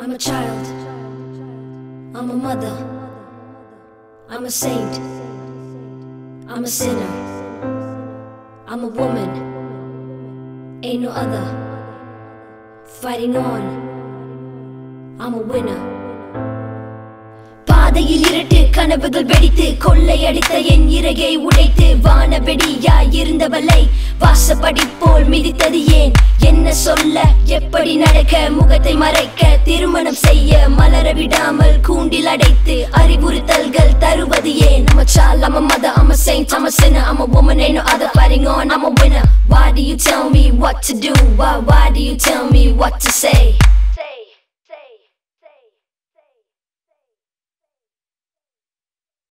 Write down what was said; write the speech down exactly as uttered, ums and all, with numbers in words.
I'm a child, I'm a mother, I'm a saint, I'm a sinner, I'm a woman, ain't no other. Fighting on, I'm a winner. பாதையில் இருட்டு கனவுகள் வெடித்து கொள்ளையடித்த என் இறகை உடைத்து வானவெடியாய் இருந்தவளை வாசப்படி போல் மிதித்தது ஏன்? என்ன சொல்ல எப்படி நடக்க முகத்தை மறைக்க திருமணம் செய்ய மலர விடாமல் கூண்டில் அடைத்து அறிவுறுத்தல்கள் தருவது ஏன்? I'm a child, I'm a mother, I'm a saint, I'm a sinner, I'm a woman, ain't no other. Fighting on, I'm a winner. Why do you tell me what to do? Why, why do you tell me what to say?